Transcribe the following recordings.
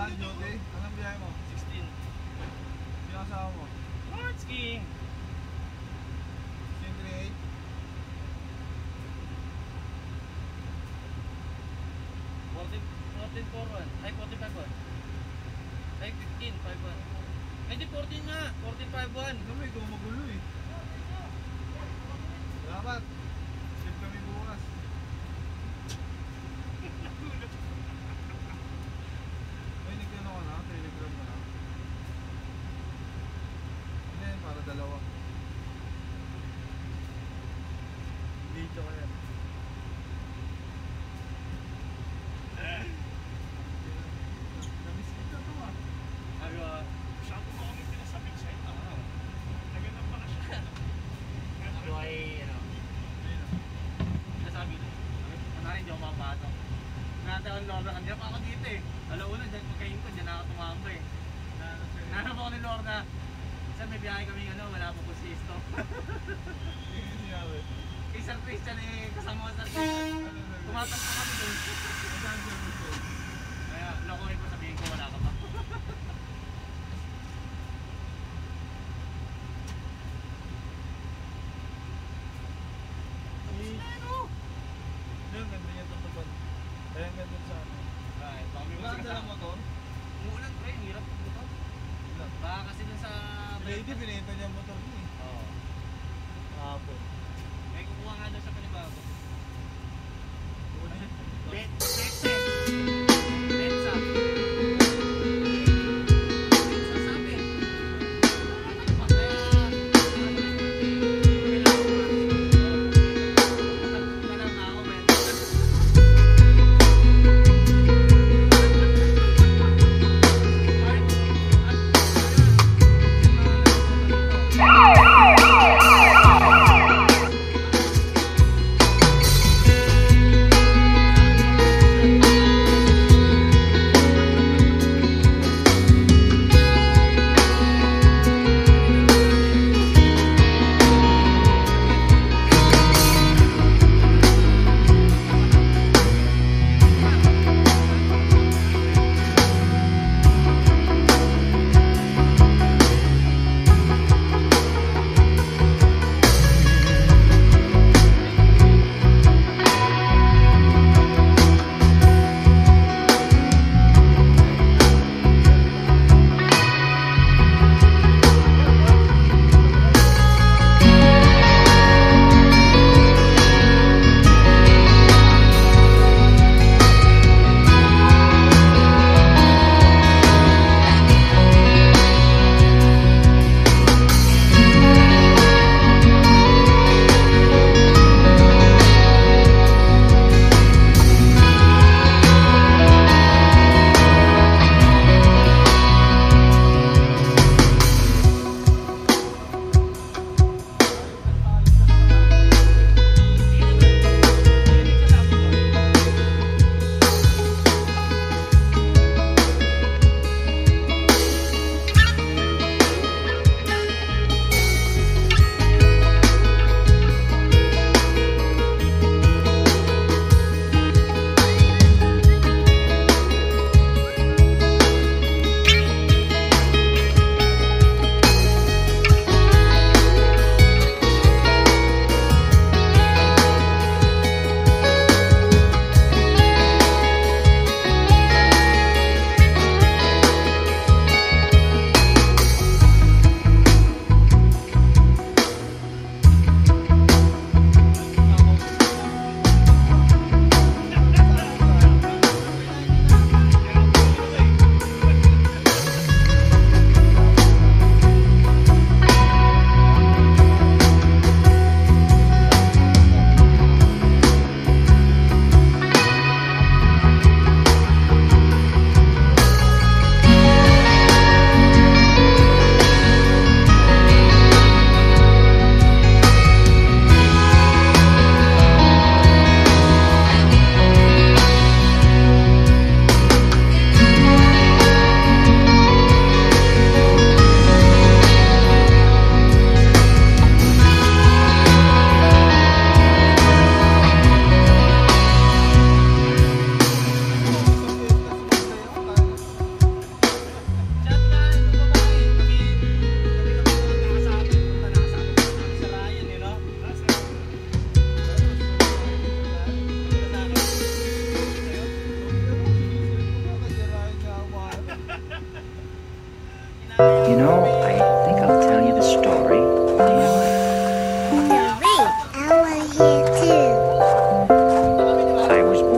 Saan, Jote? Anong biyahe mo? 16. Sino kasama mo? Lord's King. Sino 38? 14-4-1. Ay, 45-1. Ay, 15-5-1. Ay, di 14 nga. 14-5-1. Kami, ikaw magulo eh. Salamat. Sip kami bukas. Ay, nagkano ka na? Telegram ka na? Ano yan? Para dalawa. Dito ka yan. Namiss kita to ah. Sabi ko, Masyado mo kami pinasabit siya. Nagandang pala siya. sabi ko ay, ano, nasabi ko, ano rin, di ako mapasok. Nataon Lorna, kanina pa ako dito eh. Alauna, dyan pagkain ko, dyan ako tumamba eh. Nanap ako ni Lorna. Saan may biyahe kami, ano, wala pa po sisto. Kay Sir Christian eh, kasama ko sa Sir Christian. Tumatanto kami doon. Kaya, lokohin ko, sabihin ko, wala ka pa. Yung ganda niya tutupad. Kaya ang ganda sa ano. Right, baka may Wala masakit ka sa dalang motor? umuulan pre, ang hirap dito. Baka kasi dun sa... Si Lady, pinita niya ang motor niya eh. Oo. Hapon. May kukuha nga doon sa panibago. Bet. Betsa. Betsa sabi.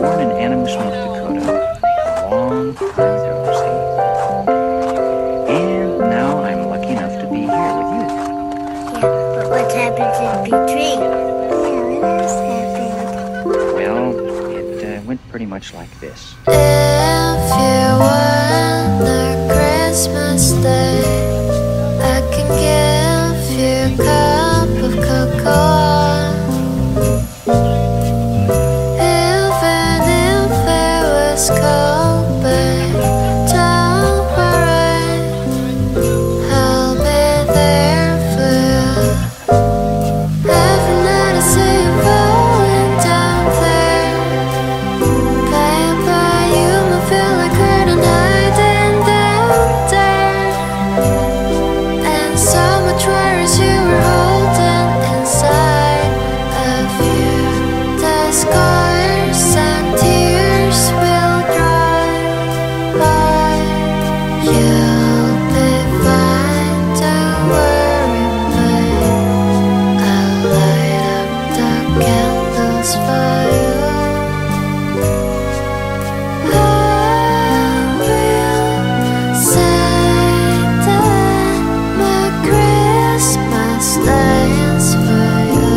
born in Animus, North Dakota, a long time ago, see? And now I'm lucky enough to be here with you. Yeah, but what happened in between? Yeah, what else happened? Well, it went pretty much like this. If you want a Christmas day, I can give you a cup of cocoa. Even if it was cold, babe, don't worry, I'll be there for you. Every night I see you falling down there, baby, you might feel like curtain hiding down there, and so much worries you were holding inside of you. The scars and tears will dry, but you'll be fine, don't worry, babe. I'll light up the candles for you. I will say that my Christmas day is for you.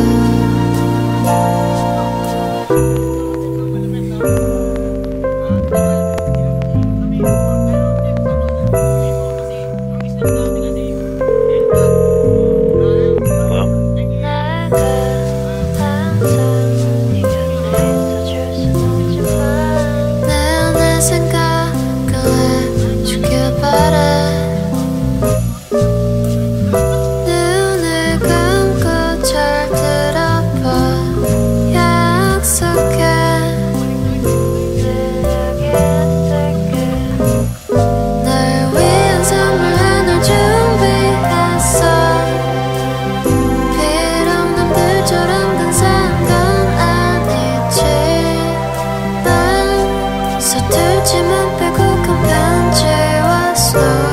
내 생각을 해주길 바래. 눈을 감고 잘 들어봐. 약속해. 날 위한 선물 하나 준비했어. 비록 남들처럼 근사한 건 아니지만 서툴지만 빼곡한 편지와 slow